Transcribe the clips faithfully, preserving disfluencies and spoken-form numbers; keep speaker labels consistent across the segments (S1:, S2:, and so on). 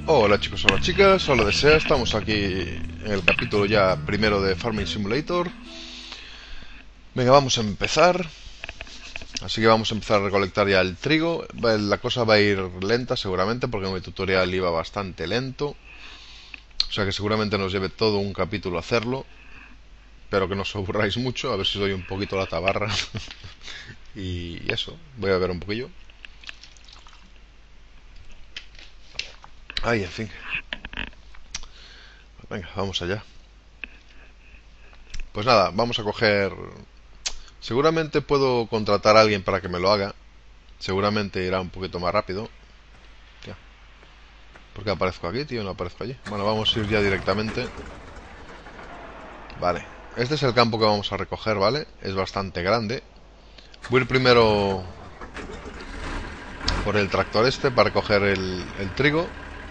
S1: Hola chicos, hola chicas, hola Desea, estamos aquí en el capítulo ya primero de Farming Simulator. Venga, vamos a empezar. Así que vamos a empezar a recolectar ya el trigo. La cosa va a ir lenta seguramente porque en mi tutorial iba bastante lento. O sea que seguramente nos lleve todo un capítulo hacerlo. Pero que no os aburráis mucho, a ver si doy un poquito la tabarra. Y eso, voy a ver un poquillo. Ay, en fin. Venga, vamos allá. Pues nada, vamos a coger... Seguramente puedo contratar a alguien para que me lo haga. Seguramente irá un poquito más rápido. Tía, ¿por qué aparezco aquí, tío? No aparezco allí. Bueno, vamos a ir ya directamente. Vale. Este es el campo que vamos a recoger, ¿vale? Es bastante grande. Voy a ir primero por el tractor este para recoger el, el trigo.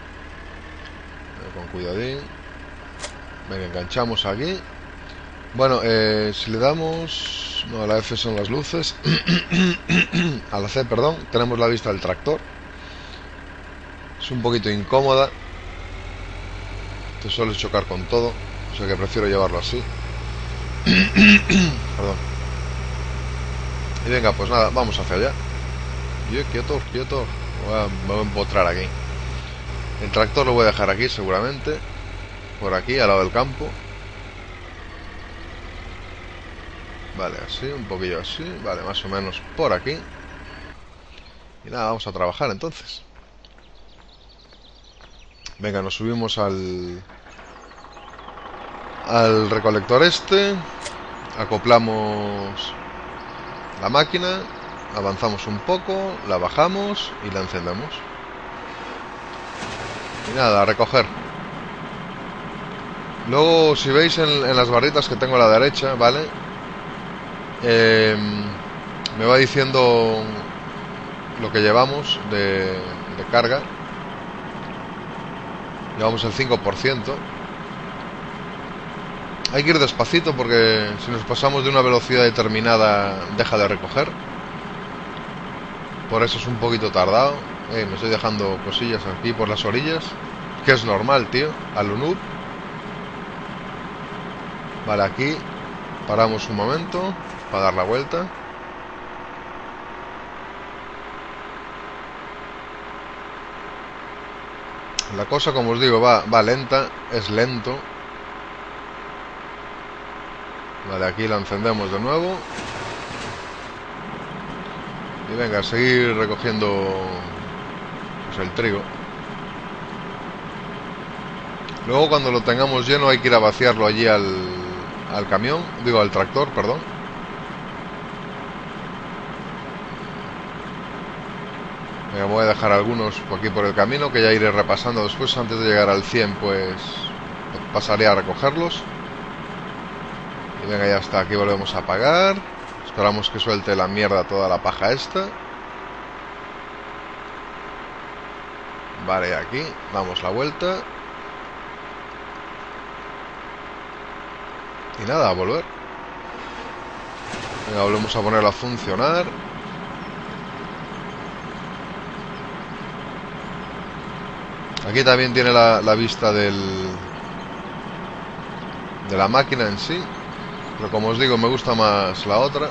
S1: Con cuidadín. Venga, enganchamos aquí. Bueno, eh, si le damos... No, a la F son las luces. A la C, perdón. Tenemos la vista del tractor. Es un poquito incómoda. Te sueles chocar con todo. O sea que prefiero llevarlo así. Perdón. Y venga, pues nada, vamos hacia allá. Yo, quieto, quieto. Voy a, me voy a empotrar aquí. El tractor lo voy a dejar aquí seguramente. Por aquí, al lado del campo. Vale, así, un poquillo así. Vale, más o menos por aquí. Y nada, vamos a trabajar entonces. Venga, nos subimos al... Al recolector este. Acoplamos la máquina. Avanzamos un poco. La bajamos y la encendemos. Y nada, a recoger. Luego, si veis en, en las barritas que tengo a la derecha, ¿vale? Eh, me va diciendo lo que llevamos de, de carga. Llevamos el cinco por ciento. Hay que ir despacito porque si nos pasamos de una velocidad determinada deja de recoger. Por eso es un poquito tardado. eh, Me estoy dejando cosillas aquí por las orillas, que es normal, tío, a lo noob. Vale, aquí paramos un momento para dar la vuelta. La cosa, como os digo, va, va lenta, es lento. Vale, aquí la encendemos de nuevo. Y venga, a seguir recogiendo pues, el trigo. Luego cuando lo tengamos lleno hay que ir a vaciarlo allí al, al camión. Digo, al tractor, perdón. Me voy a dejar algunos por aquí por el camino, que ya iré repasando después. Antes de llegar al cien, pues pasaré a recogerlos. Y venga, ya está, aquí volvemos a apagar. Esperamos que suelte la mierda toda la paja esta. Vale, aquí, damos la vuelta. Y nada, a volver. Venga, volvemos a ponerla a funcionar. Aquí también tiene la, la vista del de la máquina en sí. Pero como os digo, me gusta más la otra.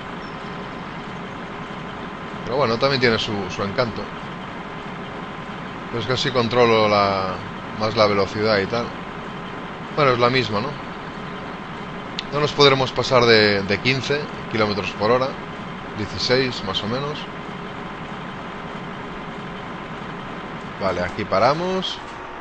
S1: Pero bueno, también tiene su, su encanto. Pero es que así controlo la, más la velocidad y tal. Bueno, es la misma, ¿no? No nos podremos pasar de, de quince kilómetros por hora. dieciséis más o menos. Vale, aquí paramos.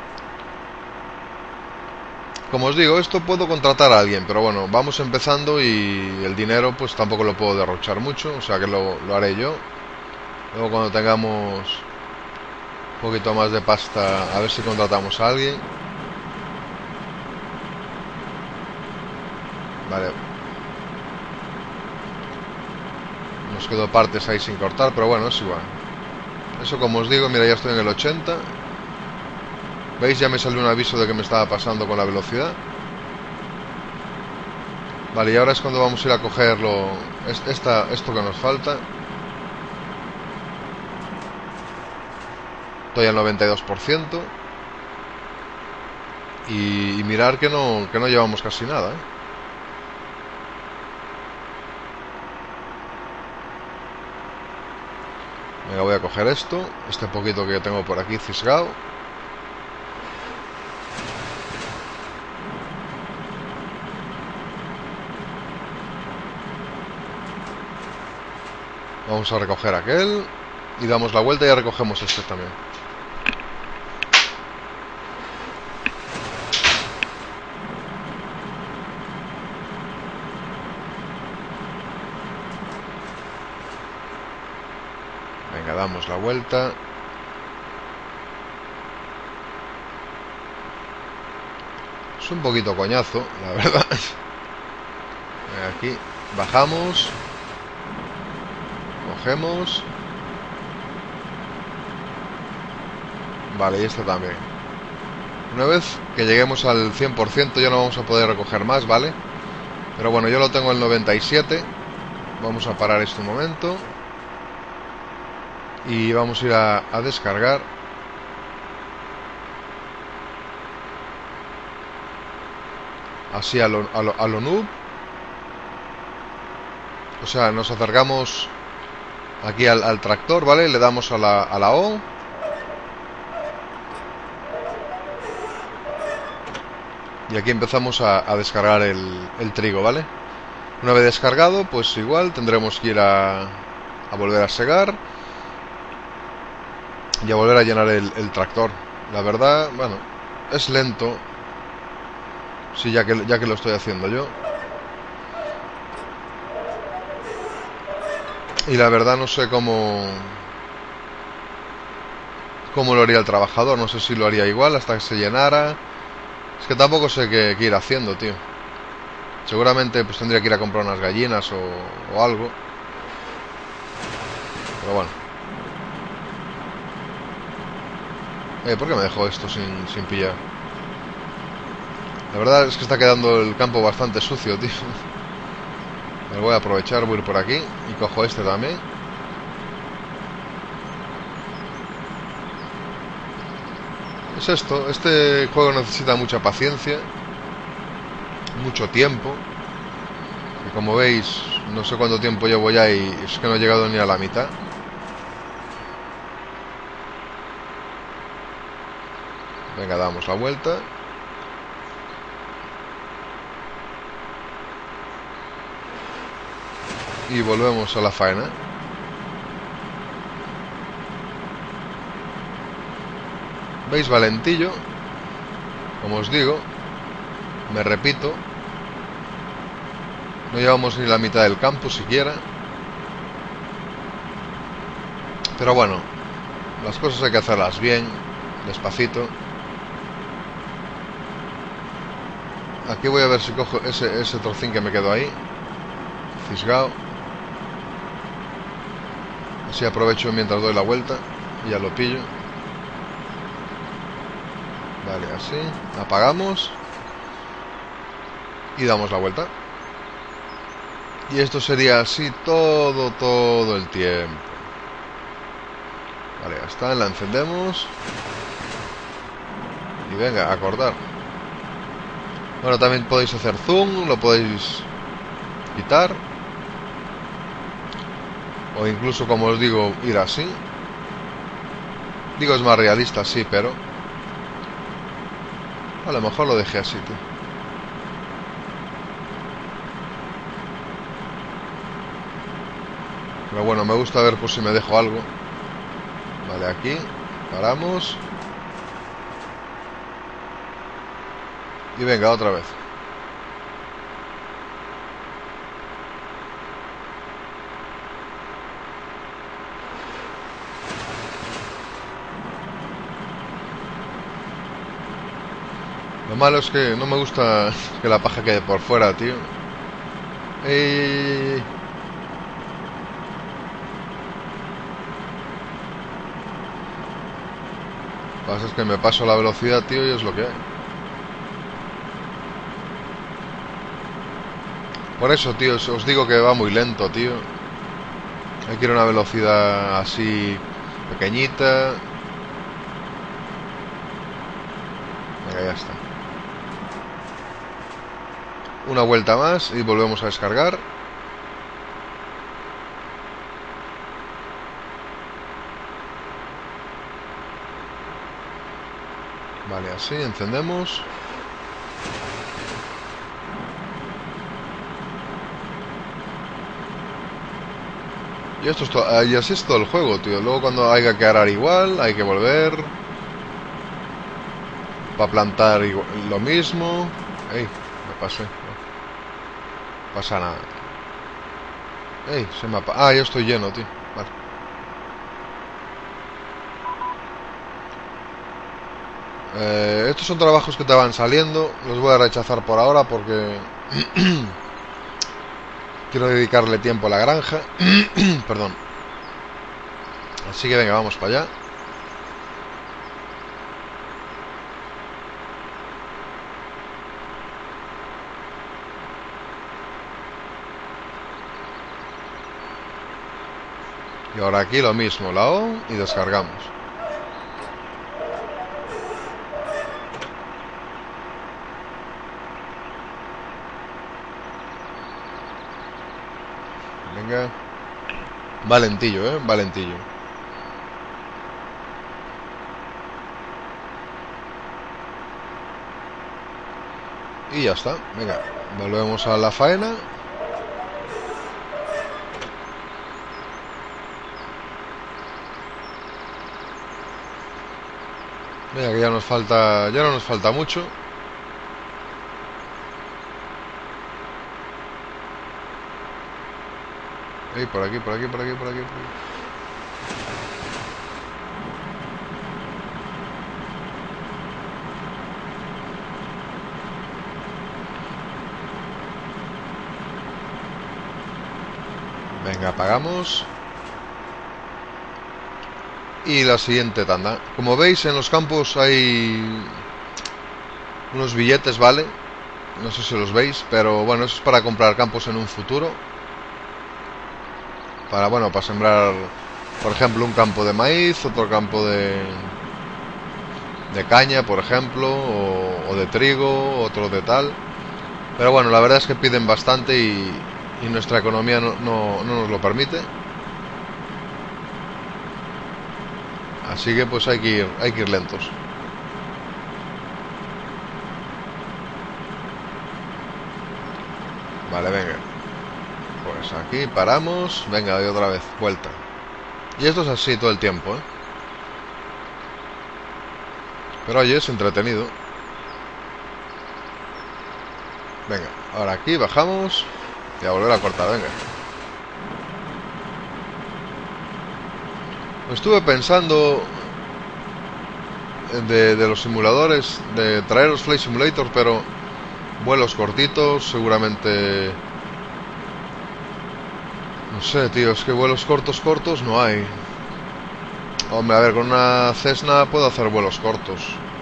S1: Como os digo, esto puedo contratar a alguien, pero bueno, vamos empezando y el dinero pues tampoco lo puedo derrochar mucho, o sea que lo, lo haré yo. Luego cuando tengamos un poquito más de pasta, a ver si contratamos a alguien. Vale. Nos quedó partes ahí sin cortar, pero bueno, es igual. Eso, como os digo, mira, ya estoy en el ochenta. ¿Veis? Ya me salió un aviso de que me estaba pasando con la velocidad. Vale, y ahora es cuando vamos a ir a cogerlo. Esta, esto que nos falta. Estoy al noventa y dos por ciento. Y, y mirar que no, que no llevamos casi nada, ¿eh? Venga, voy a coger esto, este poquito que tengo por aquí cisgado. Vamos a recoger aquel y damos la vuelta y ya recogemos este también. Venga, damos la vuelta. Es un poquito coñazo, la verdad. Aquí bajamos. Cogemos. Vale, y este también. Una vez que lleguemos al cien por ciento ya no vamos a poder recoger más, ¿vale? Pero bueno, yo lo tengo en el noventa y siete. Vamos a parar esto un momento. Y vamos a ir a, a descargar. Así a lo, a lo, a lo noob. O sea, nos acercamos aquí al, al tractor, ¿vale? Le damos a la, a la O. Y aquí empezamos a, a descargar el, el trigo, ¿vale? Una vez descargado, pues igual tendremos que ir a, a volver a segar y a volver a llenar el, el tractor. La verdad, bueno, es lento. Sí, ya que, ya que lo estoy haciendo yo. Y la verdad no sé cómo cómo lo haría el trabajador. No sé si lo haría igual hasta que se llenara. Es que tampoco sé qué, qué ir haciendo, tío. Seguramente pues tendría que ir a comprar unas gallinas o, o algo. Pero bueno. Eh, ¿por qué me dejó esto sin, sin pillar? La verdad es que está quedando el campo bastante sucio, tío. Me voy a aprovechar, voy a ir por aquí y cojo este también. Es esto, este juego necesita mucha paciencia, mucho tiempo. Y como veis, no sé cuánto tiempo llevo ya y es que no he llegado ni a la mitad. Venga, damos la vuelta. Y volvemos a la faena. ¿Veis? Valentillo. Como os digo, me repito, no llevamos ni la mitad del campo siquiera. Pero bueno, las cosas hay que hacerlas bien, despacito. Aquí voy a ver si cojo ese, ese trocín que me quedó ahí cisgado. Así aprovecho mientras doy la vuelta y ya lo pillo. Vale, así. Apagamos. Y damos la vuelta. Y esto sería así todo, todo el tiempo. Vale, ya está. La encendemos. Y venga, a cortar. Bueno, también podéis hacer zoom. Lo podéis quitar. O incluso, como os digo, ir así. Digo, es más realista, sí, pero a lo mejor lo dejé así, tío. Pero bueno, me gusta ver por si me dejo algo. Vale, aquí paramos. Y venga, otra vez. Lo malo es que no me gusta que la paja quede por fuera, tío. ¡Ey! Lo que pasa es que me paso la velocidad, tío, y es lo que hay. Por eso, tío, os digo que va muy lento, tío. Hay que ir a una velocidad así pequeñita. Venga, ya está. Una vuelta más y volvemos a descargar. Vale, así encendemos. Y esto es todo, y así es todo el juego, tío. Luego cuando haya que arar igual, hay que volver. Para plantar igual, lo mismo. Ey, me pasé. No pasa nada. Ey, se me ha... Ah, ya estoy lleno, tío. Vale. Eh, estos son trabajos que te van saliendo. Los voy a rechazar por ahora porque... quiero dedicarle tiempo a la granja. Perdón. Así que venga, vamos para allá. Y ahora aquí lo mismo, la O y descargamos. Venga. Valentillo, eh, valentillo. Y ya está, venga. Volvemos a la faena. Venga, que ya nos falta, ya no nos falta mucho. Ey, por aquí, por aquí, por aquí, por aquí, por aquí. Venga, apagamos. Y la siguiente tanda. Como veis, en los campos hay unos billetes, ¿vale? No sé si los veis, pero bueno, eso es para comprar campos en un futuro. Para, bueno, para sembrar, por ejemplo, un campo de maíz, otro campo de, de caña, por ejemplo, o, o de trigo, otro de tal. Pero bueno, la verdad es que piden bastante y, y nuestra economía no, no, no nos lo permite. Así que pues hay que ir, hay que ir lentos. Vale, venga. Pues aquí paramos. Venga, y otra vez, vuelta. Y esto es así todo el tiempo, ¿eh? Pero oye, es entretenido. Venga, ahora aquí bajamos. Y a volver a cortar, venga. Estuve pensando de, de los simuladores, de traer los Flight Simulator, pero vuelos cortitos, seguramente... No sé, tío, es que vuelos cortos, cortos no hay. Hombre, a ver, con una Cessna puedo hacer vuelos cortos.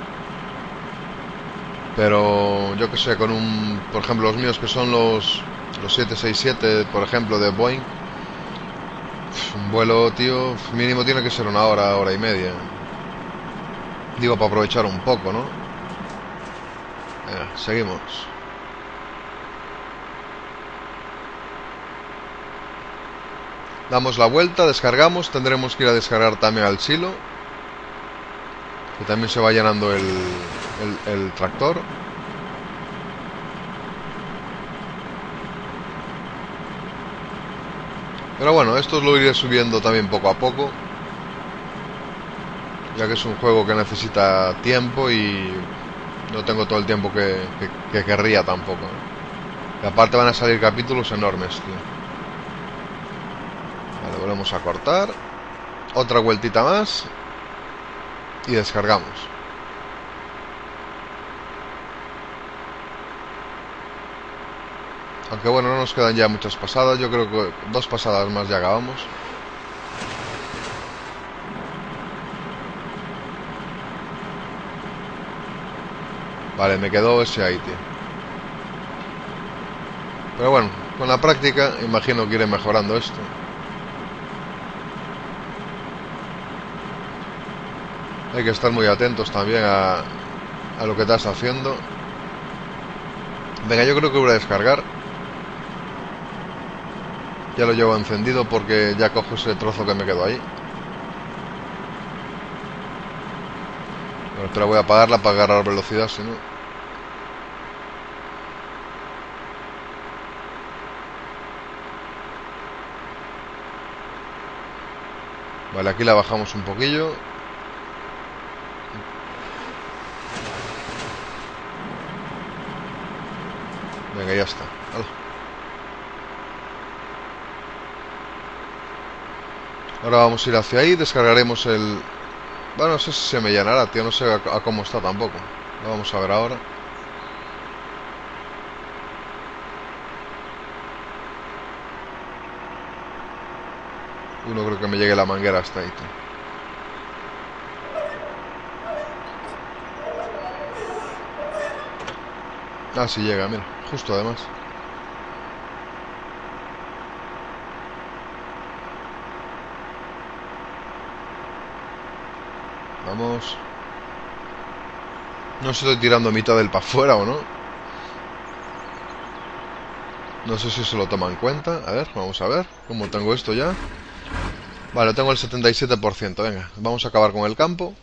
S1: Pero yo que sé, con un... Por ejemplo, los míos que son los... Los siete seis siete, por ejemplo, de Boeing. Un vuelo, tío, mínimo tiene que ser una hora, hora y media. Digo, para aprovechar un poco, ¿no? Venga, seguimos. Damos la vuelta, descargamos. Tendremos que ir a descargar también al silo, que también se va llenando el, el, el tractor. Pero bueno, esto lo iré subiendo también poco a poco, ya que es un juego que necesita tiempo y no tengo todo el tiempo que, que, que querría tampoco, ¿no? Y aparte van a salir capítulos enormes, tío. Vale, volvemos a cortar. Otra vueltita más. Y descargamos. Aunque bueno, no nos quedan ya muchas pasadas. Yo creo que dos pasadas más ya acabamos. Vale, me quedó ese ahí, tío. Pero bueno, con la práctica imagino que iré mejorando esto. Hay que estar muy atentos también a, a lo que estás haciendo. Venga, yo creo que voy a descargar. Ya lo llevo encendido porque ya cojo ese trozo que me quedó ahí. Bueno, espera, voy a apagarla para agarrar velocidad, si no. Vale, aquí la bajamos un poquillo. Venga, ya está. Hala. Ahora vamos a ir hacia ahí, descargaremos el... Bueno, no sé si se me llenará, tío, no sé a, a cómo está tampoco. Lo vamos a ver ahora. Uno creo que me llegue la manguera hasta ahí, tío. Ah, sí llega, mira, justo además. Vamos. No sé si estoy tirando mitad del para afuera o no. No sé si se lo toma en cuenta. A ver, vamos a ver cómo tengo esto ya. Vale, tengo el setenta y siete por ciento. Venga, vamos a acabar con el campo.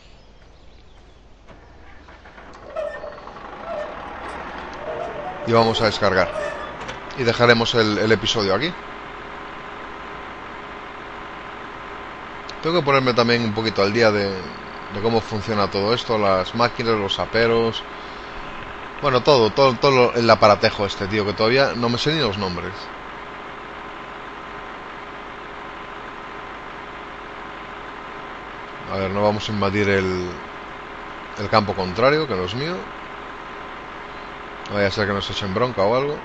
S1: Y vamos a descargar. Y dejaremos el, el episodio aquí. Tengo que ponerme también un poquito al día de, de cómo funciona todo esto. Las máquinas, los aperos. Bueno, todo, todo, todo el aparatejo este, tío. Que todavía no me sé ni los nombres. A ver, no vamos a invadir el, el campo contrario, que no es mío. No vaya a ser que nos echen bronca o algo.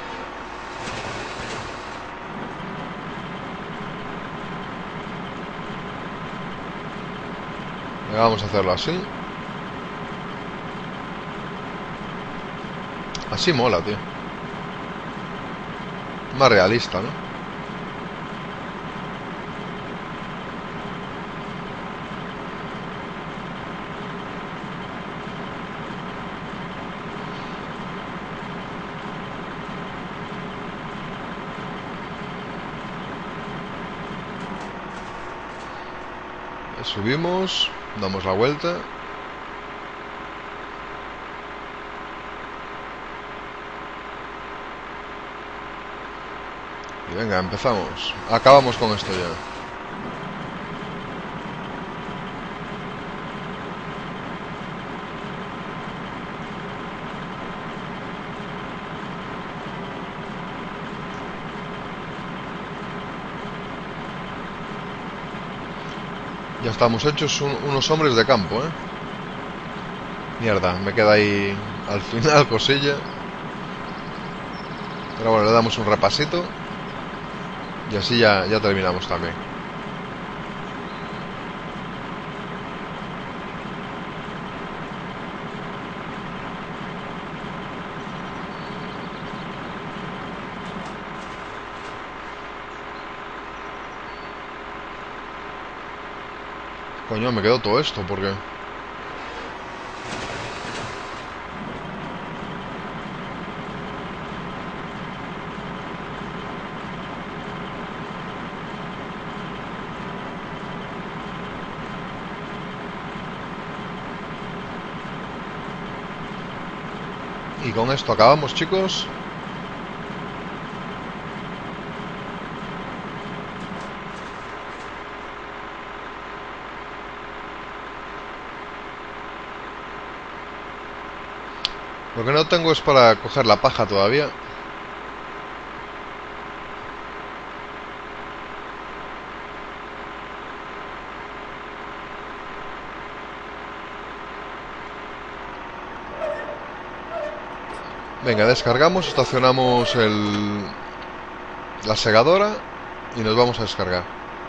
S1: Venga, vamos a hacerlo así. Así mola, tío. Más realista, ¿no? Subimos, damos la vuelta. Y venga, empezamos. Acabamos con esto ya. Ya estamos hechos un, unos hombres de campo, ¿eh? Mierda, me queda ahí al final cosilla. Pero bueno, le damos un repasito. Y así ya, ya terminamos también. Coño, me quedó todo esto, porque... Y con esto acabamos, chicos. Lo que no tengo es para coger la paja todavía. Venga, descargamos, estacionamos el... la segadora y nos vamos a descargar.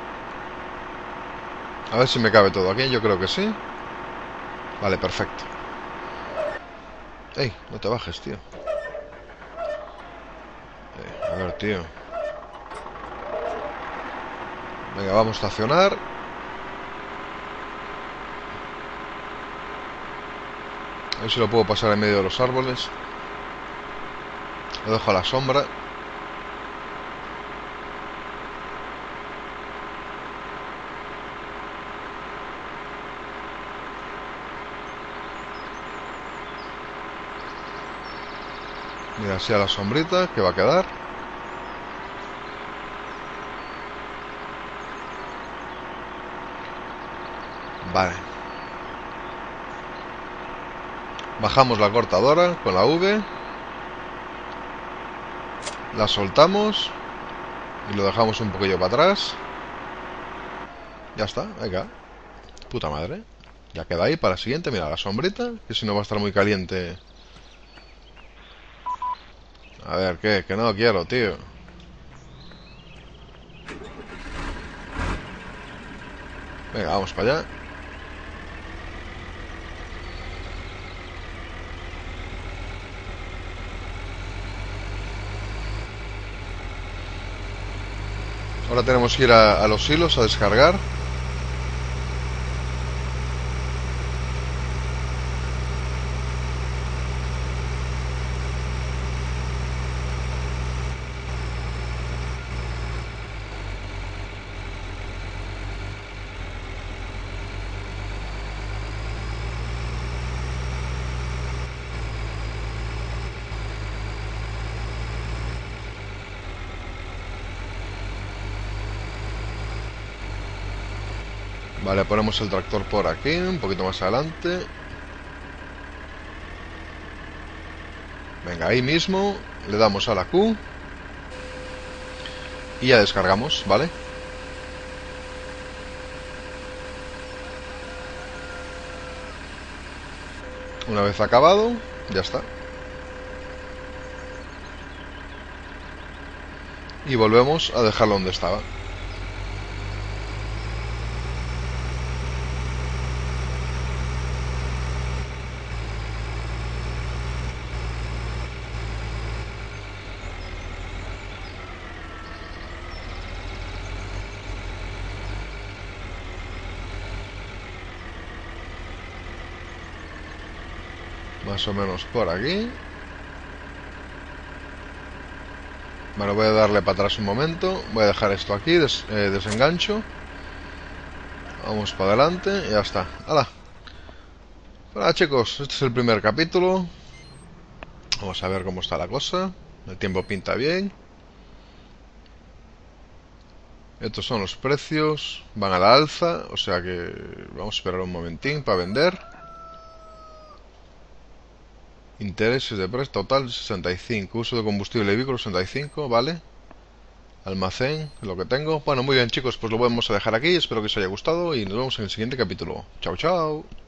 S1: A ver si me cabe todo aquí, yo creo que sí. Vale, perfecto. Ey, no te bajes, tío. Eh, a ver, tío. Venga, vamos a estacionar. A ver si lo puedo pasar en medio de los árboles. Lo dejo a la sombra. Mira, así a la sombrita que va a quedar. Vale. Bajamos la cortadora con la V. La soltamos. Y lo dejamos un poquillo para atrás. Ya está, venga. Puta madre. Ya queda ahí para la siguiente. Mira, la sombrita, que si no va a estar muy caliente. A ver, ¿qué? Que no quiero, tío. Venga, vamos para allá. Ahora tenemos que ir a, a los hilos a descargar. Vale, ponemos el tractor por aquí, un poquito más adelante. Venga, ahí mismo le damos a la Q y ya descargamos, ¿vale? Una vez acabado, ya está. Y volvemos a dejarlo donde estaba. Más o menos por aquí. Bueno, voy a darle para atrás un momento. Voy a dejar esto aquí, des, eh, desengancho. Vamos para adelante y ya está. ¡Hala! Bueno, chicos, este es el primer capítulo. Vamos a ver cómo está la cosa. El tiempo pinta bien. Estos son los precios. Van a la alza, o sea que vamos a esperar un momentín para vender. Intereses de precio total sesenta y cinco. Uso de combustible de vehículo sesenta y cinco, ¿vale? Almacén, lo que tengo. Bueno, muy bien chicos, pues lo vamos a dejar aquí. Espero que os haya gustado y nos vemos en el siguiente capítulo. Chao, chao.